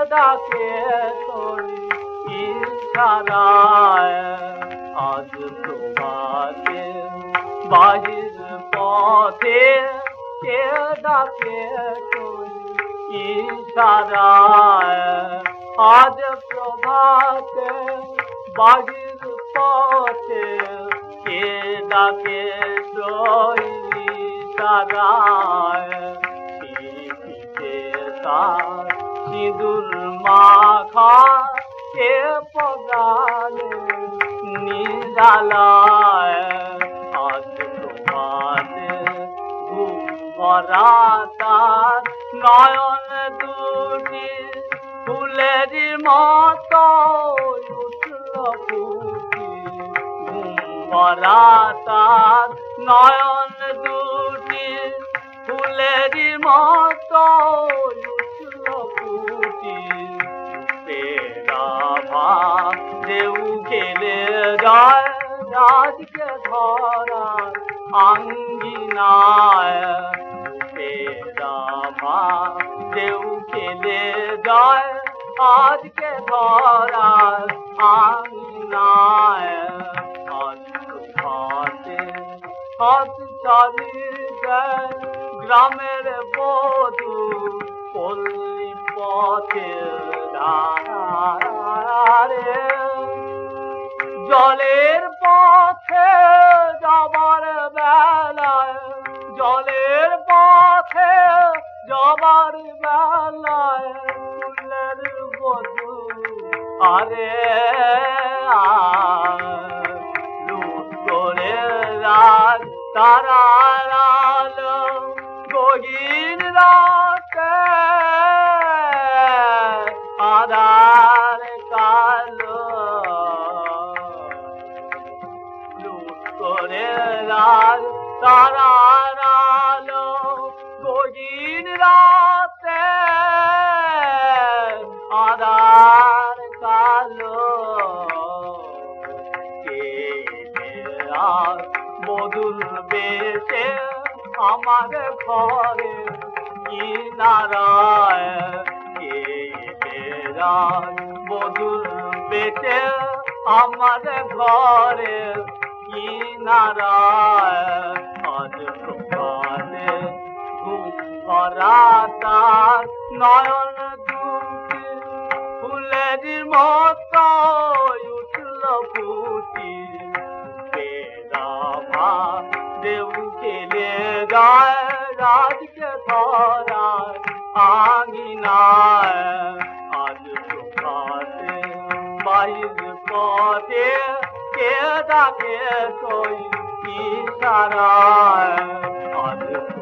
ডাকে তোর ইশারায় আজ প্রভাতে বাহির পথে কে ডাকে তোর ইশারায় আজ প্রভাতে বাহির পথে কে ডাকে তোর ইশারায় তার সিঁদুর মাখা কে পগালে নিরালায় আজ প্রভাতে ঘুম ভরা তার নয়ন দুটি ফুলের মতো উঠল ফুটি ঘুম ভরা তার নয়ন দুটি ফুলের মতো উঠল ফুটি তেরা ঢেউ খেলে যায় রাজকে ধরার আঙ্গিনায় তেরা ঢেউ খেলে যায় আজকে ধরার আঙ্গিনায় আজ প্রভাতে হাত চালিয়ে যায় গ্রামের বধূ পল্লী পথে ধারে জলের পথে যাবার বেলায় জলের পথে যাবার বেলায় ফুলের বধূ আরে লুট করে রাত তারার আলো গহীন রাতে আধার কালো লুট করে রাত তারার আলো গহীন রাতে আধার কালো কে মধুর বেশে আমার ঘরে কিনারায় কে বেড়ায় মধুর বেশে আমার ঘরে কিনারায় আজ প্রভাতে ঘুম ভরা তার নয়ন দুটি ফুলের মতো উঠল ফুটি ঢেউ খেলে যায় রাজকে ধরার আঙিনায় আজ প্রভাতে বাহির পথে কে ডাকে তোর ইশারায় আজ